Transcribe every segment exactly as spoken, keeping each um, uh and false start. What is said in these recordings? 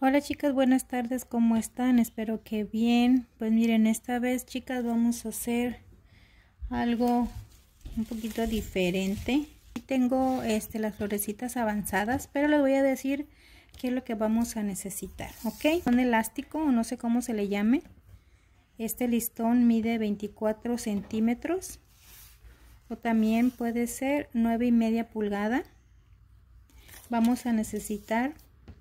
Hola chicas, buenas tardes, ¿cómo están? Espero que bien. Pues miren, esta vez chicas vamos a hacer algo un poquito diferente. Tengo este, las florecitas avanzadas, pero les voy a decir qué es lo que vamos a necesitar, ¿ok? Un elástico, o no sé cómo se le llame. Este listón mide veinticuatro centímetros, o también puede ser nueve y media pulgada. Vamos a necesitar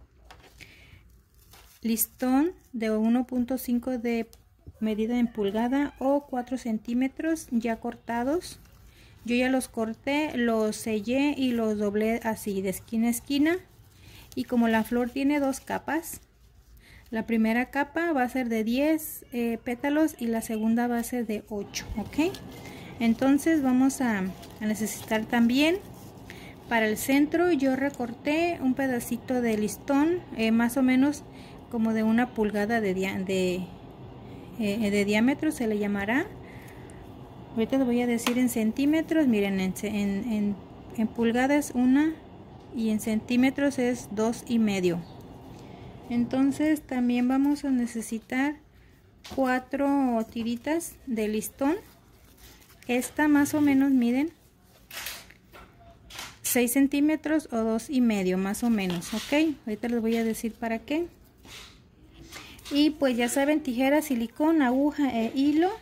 listón de uno punto cinco de medida en pulgada o cuatro centímetros ya cortados. Yo ya los corté, los sellé y los doblé así de esquina a esquina. Y como la flor tiene dos capas, la primera capa va a ser de diez eh, pétalos y la segunda va a ser de ocho, ¿ok? Entonces vamos a, a necesitar también para el centro. Yo recorté un pedacito de listón, eh, más o menos como de una pulgada de, de, eh, de diámetro se le llamará. Ahorita les voy a decir en centímetros. Miren, en, en, en, en pulgadas una y en centímetros es dos y medio. Entonces también vamos a necesitar cuatro tiritas de listón. Esta más o menos miden seis centímetros o dos y medio más o menos, ok. Ahorita les voy a decir para qué. Y pues ya saben, tijera, silicón, aguja e hilo.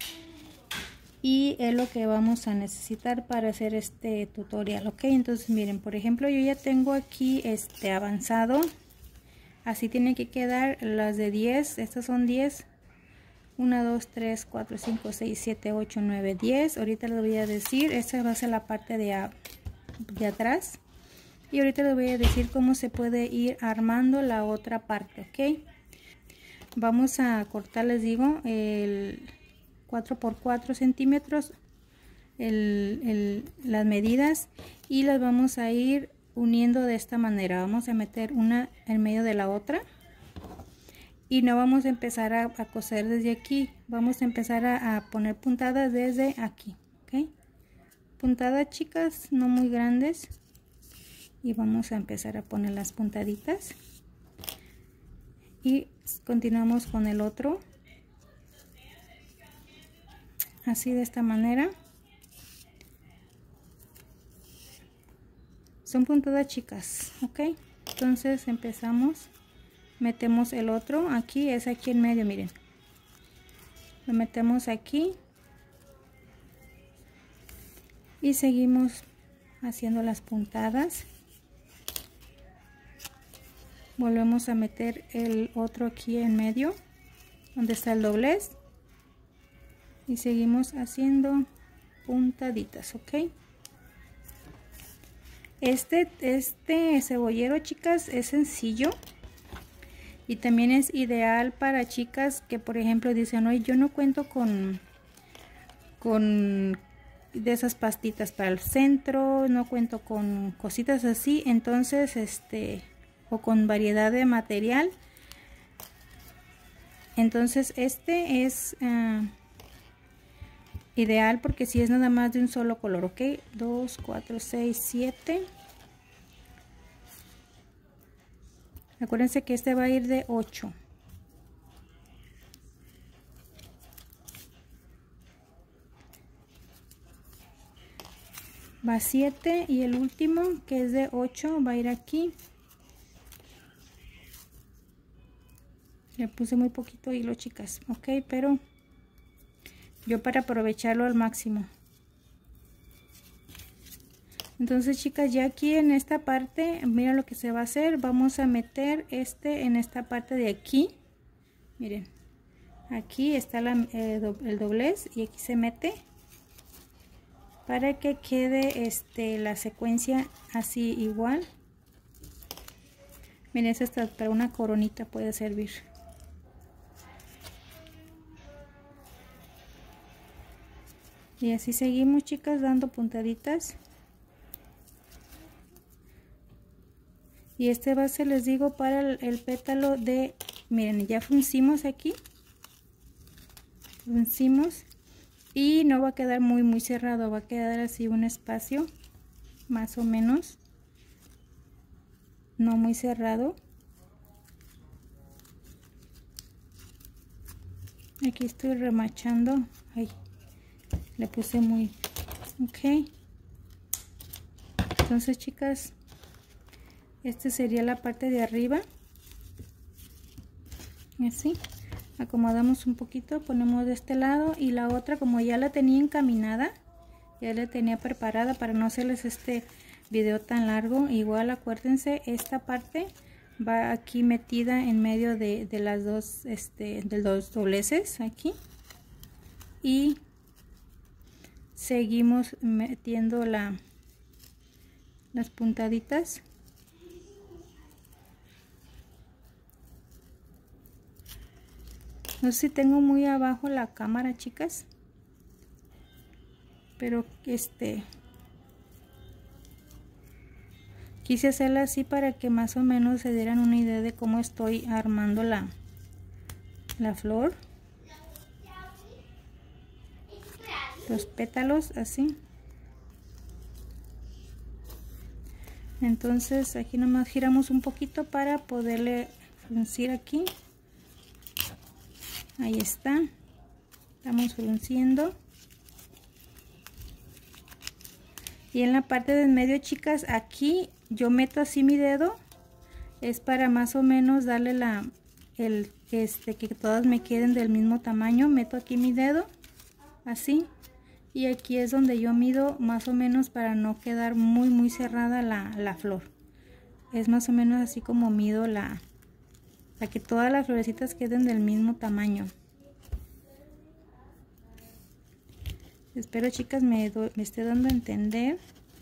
Y es lo que vamos a necesitar para hacer este tutorial, ok. Entonces miren, por ejemplo, yo ya tengo aquí este avanzado. Así tienen que quedar las de diez. Estas son diez. uno, dos, tres, cuatro, cinco, seis, siete, ocho, nueve, diez. Ahorita les voy a decir, esta va a ser la parte de, de atrás. Y ahorita les voy a decir cómo se puede ir armando la otra parte, ok. Vamos a cortar, les digo, el cuatro por cuatro centímetros, el, el, las medidas, y las vamos a ir uniendo de esta manera. Vamos a meter una en medio de la otra y no vamos a empezar a, a coser desde aquí. Vamos a empezar a, a poner puntadas desde aquí, ¿ok? Puntadas chicas, no muy grandes, y vamos a empezar a poner las puntaditas y continuamos con el otro así, de esta manera. Son puntadas chicas, ok. Entonces empezamos, metemos el otro aquí, es aquí en medio, miren, lo metemos aquí y seguimos haciendo las puntadas. Volvemos a meter el otro aquí en medio donde está el doblez y seguimos haciendo puntaditas, ok. Este, este cebollero, chicas, es sencillo y también es ideal para chicas que, por ejemplo, dicen, oye, yo no cuento con, con de esas pastitas para el centro, no cuento con cositas así, entonces, este, o con variedad de material. Entonces este es uh, ideal porque si es nada más de un solo color, ok. dos, cuatro, seis, siete. Acuérdense que este va a ir de ocho. Va siete y el último, que es de ocho, va a ir aquí. Le puse muy poquito hilo, chicas, ok, pero yo para aprovecharlo al máximo. Entonces, chicas, ya aquí en esta parte, mira lo que se va a hacer. Vamos a meter este en esta parte de aquí. Miren, aquí está la, eh, do, el doblez y aquí se mete para que quede este la secuencia así igual. Miren, esto hasta para una coronita puede servir. Y así seguimos, chicas, dando puntaditas. Y este va a ser, les digo, para el, el pétalo de, miren, ya fruncimos aquí. Fruncimos. Y no va a quedar muy, muy cerrado. Va a quedar así un espacio, más o menos. No muy cerrado. Aquí estoy remachando. Ay, le puse muy... Ok. Entonces, chicas, esta sería la parte de arriba. Así. Acomodamos un poquito, ponemos de este lado y la otra, como ya la tenía encaminada, ya la tenía preparada para no hacerles este video tan largo. Igual acuérdense, esta parte va aquí metida en medio de, de las dos, este, de los dobleces aquí. Y seguimos metiendo la, las puntaditas. No sé si tengo muy abajo la cámara, chicas, pero este quise hacerla así para que más o menos se dieran una idea de cómo estoy armando la, la flor, los pétalos así. Entonces aquí nomás giramos un poquito para poderle fruncir aquí. Ahí está, estamos frunciendo. Y en la parte del medio, chicas, aquí yo meto así mi dedo, es para más o menos darle la, el, este, que todas me queden del mismo tamaño. Meto aquí mi dedo, así, y aquí es donde yo mido más o menos para no quedar muy muy cerrada la, la flor. Es más o menos así como mido la, para que todas las florecitas queden del mismo tamaño. Espero, chicas, me, do, me esté dando a entender.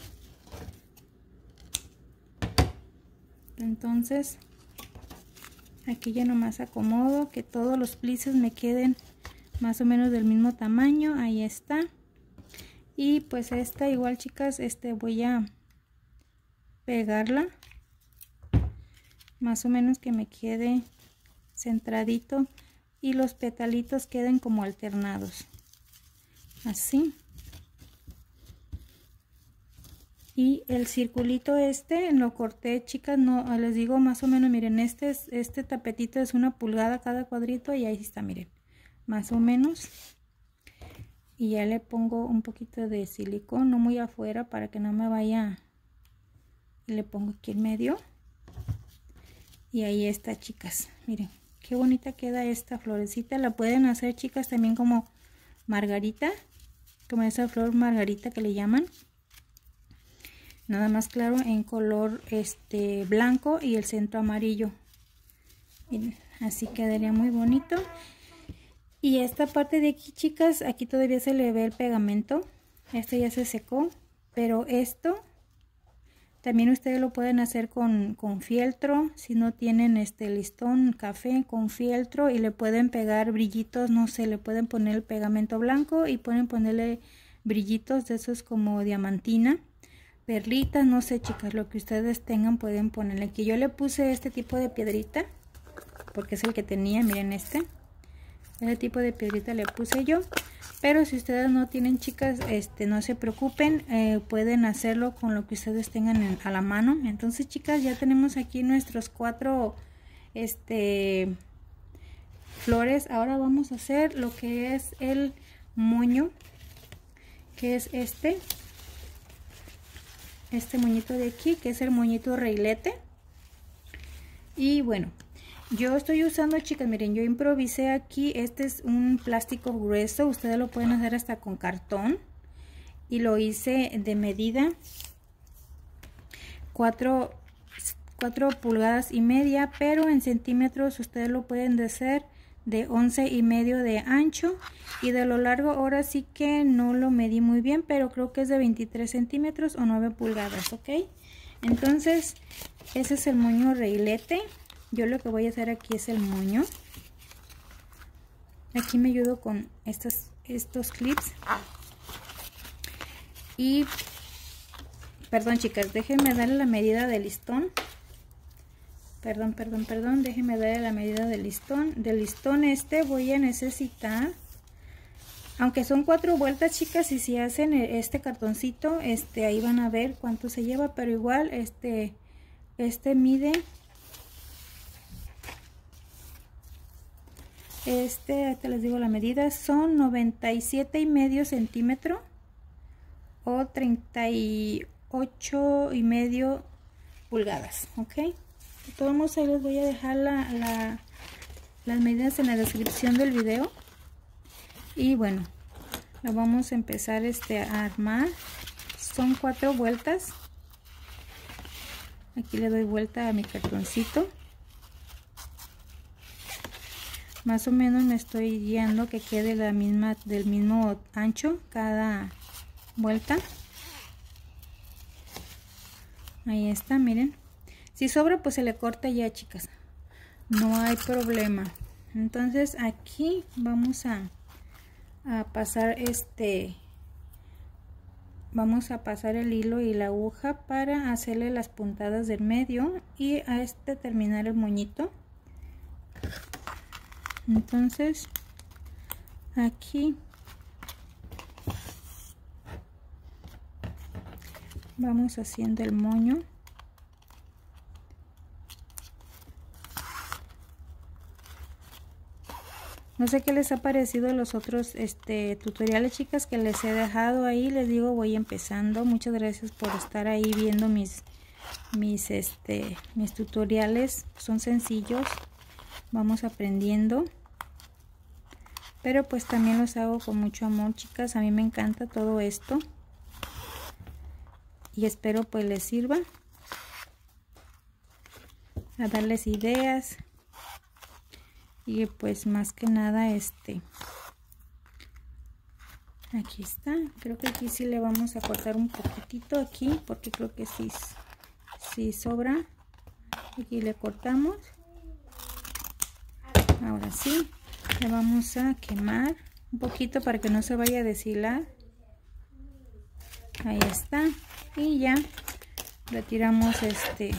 Entonces aquí ya nomás acomodo que todos los plices me queden más o menos del mismo tamaño. Ahí está. Y pues esta igual, chicas, este voy a pegarla más o menos que me quede centradito y los petalitos queden como alternados, así. Y el circulito este lo corté, chicas, no les digo más o menos, miren, este es, este tapetito es una pulgada cada cuadrito y ahí está, miren, más o menos. Y ya le pongo un poquito de silicón, no muy afuera para que no me vaya, y le pongo aquí en medio. Y ahí está, chicas, miren qué bonita queda esta florecita. La pueden hacer, chicas, también como margarita, como esa flor margarita que le llaman, nada más claro en color este blanco y el centro amarillo. Miren, así quedaría muy bonito. Y esta parte de aquí, chicas, aquí todavía se le ve el pegamento, este ya se secó, pero esto también ustedes lo pueden hacer con, con fieltro. Si no tienen este listón café, con fieltro, y le pueden pegar brillitos, no sé, le pueden poner el pegamento blanco y pueden ponerle brillitos de esos como diamantina, perlitas, no sé, chicas, lo que ustedes tengan pueden ponerle. Aquí yo le puse este tipo de piedrita porque es el que tenía, miren, este ese tipo de piedrita le puse yo. Pero si ustedes no tienen, chicas, este no se preocupen, eh, pueden hacerlo con lo que ustedes tengan en, a la mano. Entonces, chicas, ya tenemos aquí nuestros cuatro este flores. Ahora vamos a hacer lo que es el moño, que es este este moñito de aquí, que es el moñito reilete. Y bueno, yo estoy usando, chicas, miren, yo improvisé aquí. Este es un plástico grueso, ustedes lo pueden hacer hasta con cartón, y lo hice de medida cuatro pulgadas y media, pero en centímetros ustedes lo pueden hacer de once y medio de ancho, y de lo largo ahora sí que no lo medí muy bien, pero creo que es de veintitrés centímetros o nueve pulgadas, ok. Entonces ese es el moño reilete. Yo lo que voy a hacer aquí es el moño. Aquí me ayudo con estos, estos clips. Y, perdón, chicas, déjenme darle la medida del listón. Perdón, perdón, perdón, déjenme darle la medida del listón. Del listón este voy a necesitar, aunque son cuatro vueltas, chicas, y si hacen este cartoncito, este ahí van a ver cuánto se lleva, pero igual este, este mide... Este, te les digo la medida, son noventa y siete y medio centímetros o treinta y ocho y medio pulgadas, ok. De todos modos, ahí les voy a dejar la, la, las medidas en la descripción del video. Y bueno, lo vamos a empezar este, a armar. Son cuatro vueltas. Aquí le doy vuelta a mi cartoncito. Más o menos me estoy guiando que quede la misma, del mismo ancho cada vuelta. Ahí está, miren. Si sobra, pues se le corta ya, chicas. No hay problema. Entonces aquí vamos a, a pasar este... Vamos a pasar el hilo y la aguja para hacerle las puntadas del medio y a este terminar el moñito. Entonces aquí vamos haciendo el moño. No sé qué les ha parecido los otros este, tutoriales, chicas, que les he dejado ahí. Les digo, voy empezando. Muchas gracias por estar ahí viendo mis, mis, este, mis tutoriales. Son sencillos. Vamos aprendiendo. Pero pues también los hago con mucho amor, chicas. A mí me encanta todo esto. Y espero pues les sirva. A darles ideas. Y pues más que nada este aquí está, creo que aquí sí le vamos a cortar un poquitito aquí porque creo que sí, sí sobra. Aquí le cortamos. Ahora sí le vamos a quemar un poquito para que no se vaya a deshilar. Ahí está. Y ya retiramos este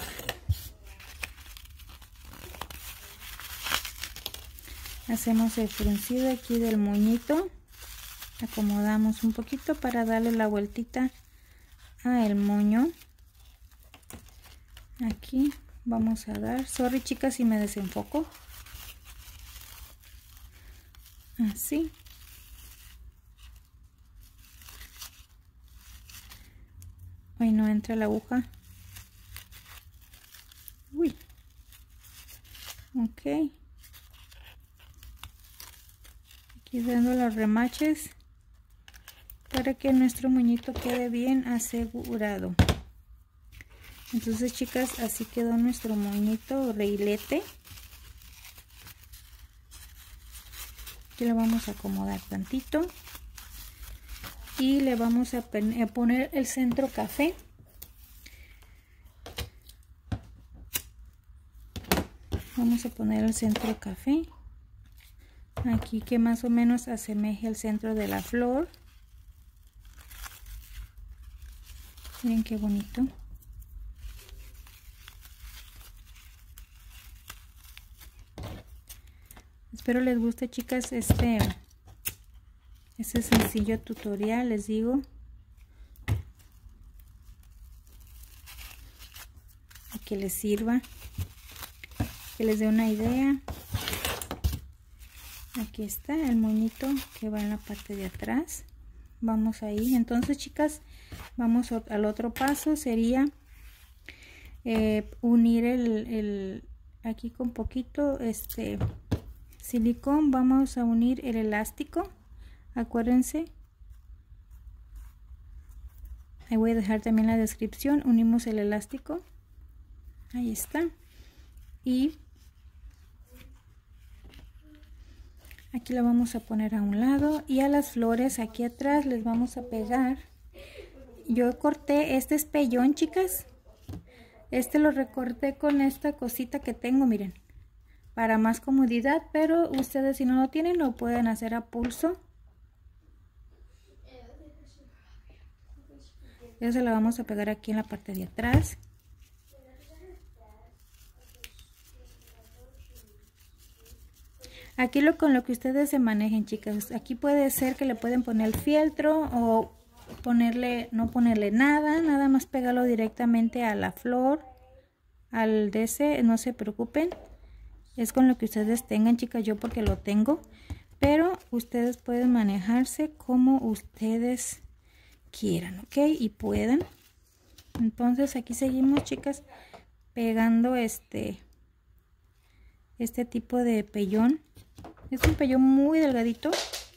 hacemos el fruncido aquí del moñito, acomodamos un poquito para darle la vueltita a el moño. Aquí vamos a dar, sorry chicas si me desenfoco, así. Hoy no entra la aguja. Uy, ok. Aquí dando los remaches para que nuestro moñito quede bien asegurado. Entonces chicas, así quedó nuestro moñito reilete. Aquí lo vamos a acomodar tantito y le vamos a poner el centro café. Vamos a poner el centro café aquí, que más o menos asemeje el centro de la flor. Miren qué bonito. Espero les guste, chicas, este este sencillo tutorial, les digo. Y que les sirva, que les dé una idea. Aquí está el moñito que va en la parte de atrás. Vamos ahí. Entonces chicas, vamos al otro paso. Sería eh, unir el, el aquí con poquito este silicón. Vamos a unir el elástico. Acuérdense, ahí voy a dejar también la descripción. Unimos el elástico, ahí está, y aquí lo vamos a poner a un lado, y a las flores aquí atrás les vamos a pegar. Yo corté este espellón, chicas, este lo recorté con esta cosita que tengo, miren, para más comodidad, pero ustedes si no lo tienen lo pueden hacer a pulso. Eso lo vamos a pegar aquí en la parte de atrás. Aquí lo con lo que ustedes se manejen, chicas. Aquí puede ser que le pueden poner el fieltro o ponerle, no ponerle nada, nada más pegarlo directamente a la flor, al D C, no se preocupen. Es con lo que ustedes tengan, chicas, yo porque lo tengo. Pero ustedes pueden manejarse como ustedes quieran, ¿ok? Y puedan. Entonces aquí seguimos, chicas, pegando este, este tipo de pellón. Es un pellón muy delgadito.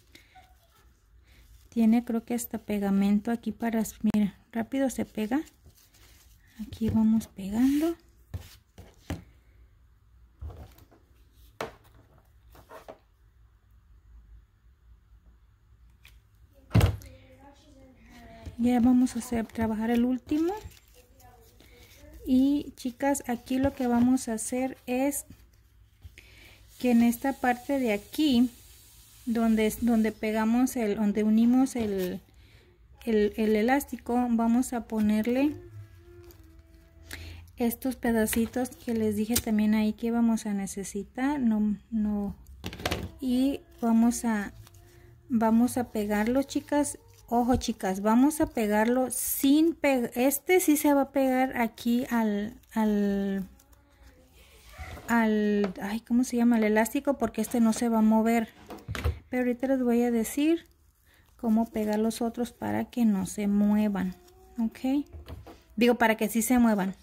Tiene creo que hasta pegamento aquí para, mira, rápido se pega. Aquí vamos pegando. Ya vamos a hacer trabajar el último. Y chicas, aquí lo que vamos a hacer es que en esta parte de aquí, donde, donde pegamos el, donde unimos el, el, el elástico, vamos a ponerle estos pedacitos que les dije también ahí que vamos a necesitar. No, no, y vamos a, vamos a pegarlo, chicas. Ojo, chicas, vamos a pegarlo sin pegar. Este sí se va a pegar aquí al, al, al, ay, ¿cómo se llama? El elástico, porque este no se va a mover. Pero ahorita les voy a decir cómo pegar los otros para que no se muevan, ¿ok? Digo, para que sí se muevan.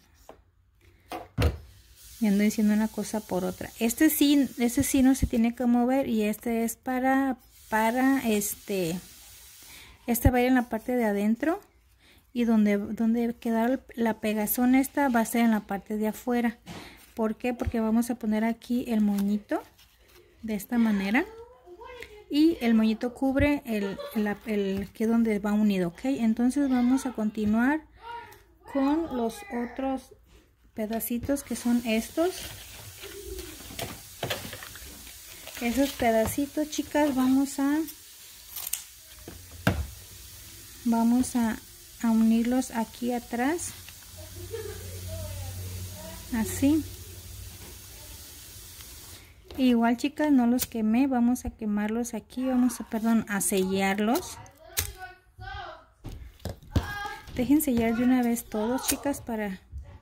Y ando diciendo una cosa por otra. Este sí, este sí no se tiene que mover y este es para, para este... Esta va a ir en la parte de adentro y donde, donde queda la pegazón esta va a ser en la parte de afuera. ¿Por qué? Porque vamos a poner aquí el moñito de esta manera y el moñito cubre el, el, el que es donde va unido, ¿ok? Entonces vamos a continuar con los otros pedacitos que son estos. Esos pedacitos, chicas, vamos a... Vamos a, a unirlos aquí atrás, así. Igual, chicas, no los quemé, vamos a quemarlos aquí, vamos a, perdón, a sellarlos. Dejen sellar de una vez todos, chicas, para...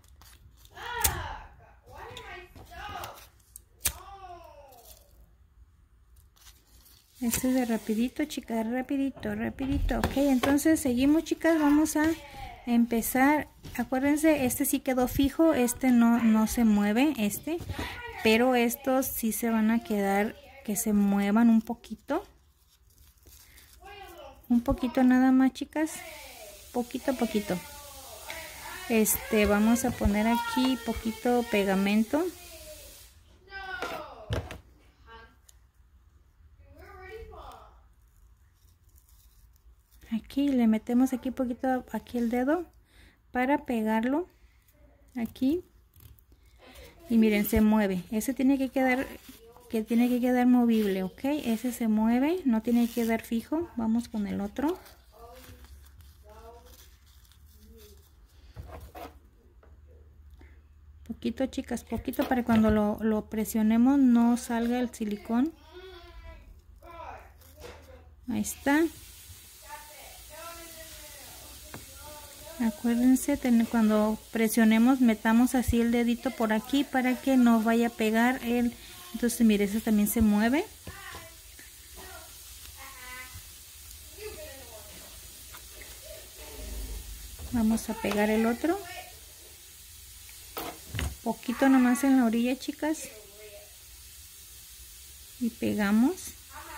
Este es de rapidito, chicas, rapidito, rapidito. Ok, entonces seguimos, chicas, vamos a empezar. Acuérdense, este sí quedó fijo, este no, no se mueve, este. Pero estos sí se van a quedar, que se muevan un poquito. Un poquito nada más, chicas. Poquito a poquito. Este, vamos a poner aquí poquito pegamento. Aquí le metemos aquí poquito, aquí el dedo para pegarlo aquí y miren, se mueve. Ese tiene que quedar, que tiene que quedar movible, ok. Ese se mueve, no tiene que quedar fijo. Vamos con el otro. Poquito, chicas, poquito para cuando lo, lo presionemos no salga el silicón. Ahí está. Acuérdense, cuando presionemos metamos así el dedito por aquí para que no vaya a pegar el... Entonces mire, eso también se mueve. Vamos a pegar el otro. Poquito nomás en la orilla, chicas. Y pegamos.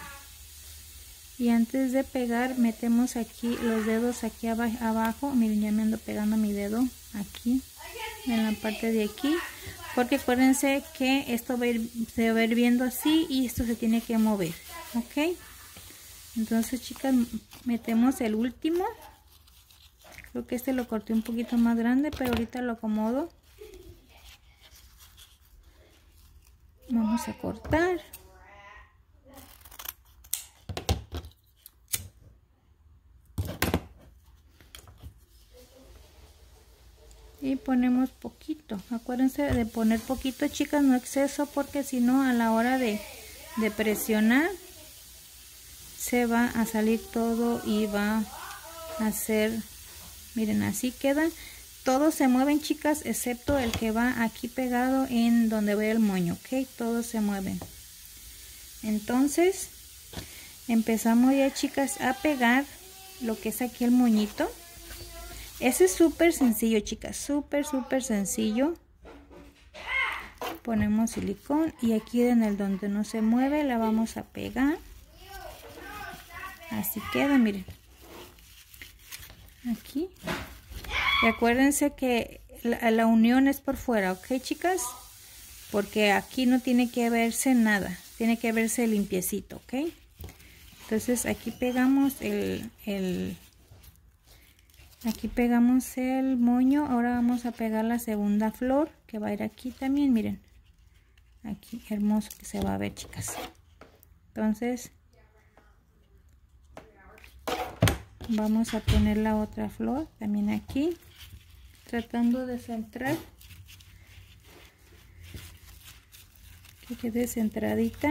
Y antes de pegar metemos aquí los dedos aquí abajo. Miren, ya me ando pegando mi dedo aquí en la parte de aquí, porque acuérdense que esto va a ir, se va a ir viendo así y esto se tiene que mover, ok. Entonces, chicas, metemos el último. Creo que este lo corté un poquito más grande, pero ahorita lo acomodo. Vamos a cortar. Y ponemos poquito. Acuérdense de poner poquito, chicas, no exceso, porque si no a la hora de, de presionar se va a salir todo y va a hacer, miren, así queda todos se mueven, chicas, excepto el que va aquí pegado en donde ve el moño, ok, todos se mueven. Entonces empezamos ya, chicas, a pegar lo que es aquí el moñito. Ese es súper sencillo, chicas, súper súper sencillo. Ponemos silicón y aquí en el donde no se mueve la vamos a pegar. Así queda, miren. Aquí. Y acuérdense que la, la unión es por fuera, ok, chicas, porque aquí no tiene que verse nada, tiene que verse limpiecito, ok. Entonces aquí pegamos el, el aquí pegamos el moño. Ahora vamos a pegar la segunda flor que va a ir aquí también, miren, aquí hermoso que se va a ver, chicas. Entonces vamos a poner la otra flor también aquí, tratando de centrar, que quede centradita.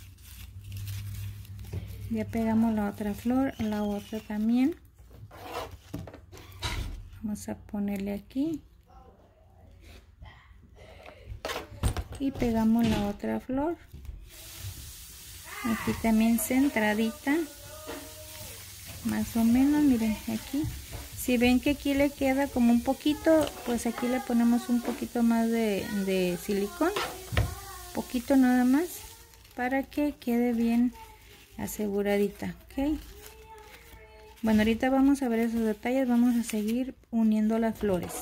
Ya pegamos la otra flor, la otra también. Vamos a ponerle aquí y pegamos la otra flor aquí también centradita, más o menos, miren aquí. Si ven que aquí le queda como un poquito, pues aquí le ponemos un poquito más de, de silicón, poquito nada más, para que quede bien aseguradita, ok. Bueno, ahorita vamos a ver esos detalles, vamos a seguir uniendo las flores.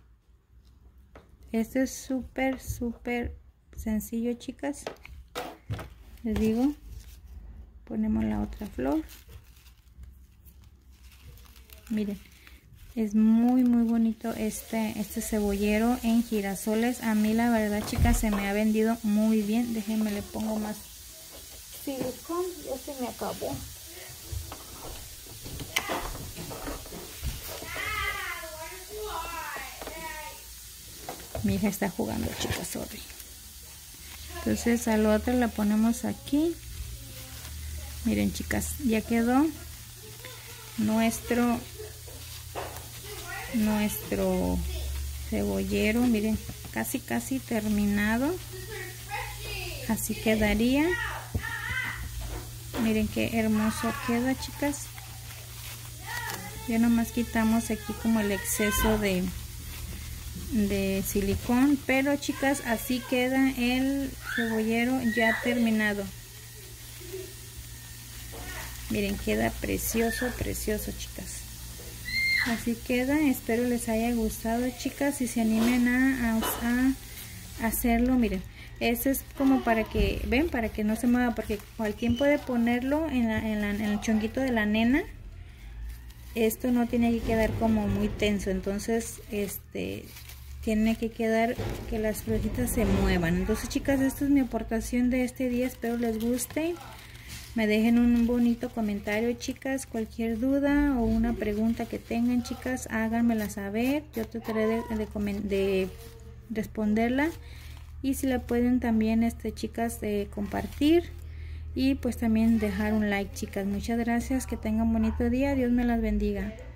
Esto es súper súper sencillo, chicas, les digo. Ponemos la otra flor, miren, es muy muy bonito este este cebollero en girasoles. A mí la verdad, chicas, se me ha vendido muy bien. Déjenme le pongo más silicón, ya se me acabó. Mi hija está jugando, chicas, sorry. Entonces al otro la ponemos aquí. Miren, chicas, ya quedó nuestro nuestro cebollero, miren, casi casi terminado. Así quedaría. Miren qué hermoso queda, chicas. Ya nomás quitamos aquí como el exceso de de silicón, pero chicas, así queda el cebollero ya terminado. Miren, queda precioso, precioso, chicas. Así queda. Espero les haya gustado, chicas, y se animen a, a, a hacerlo. Miren, eso es como para que, ven, para que no se mueva, porque cualquiera puede ponerlo en, la, en, la, en el chonguito de la nena. Esto no tiene que quedar como muy tenso, entonces este tiene que quedar que las florecitas se muevan. Entonces, chicas, esta es mi aportación de este día. Espero les guste. Me dejen un bonito comentario, chicas. Cualquier duda o una pregunta que tengan, chicas, háganmela saber. Yo trataré de, de, de responderla. Y si la pueden también, este, chicas, de compartir. Y pues también dejar un like, chicas. Muchas gracias. Que tengan un bonito día. Dios me las bendiga.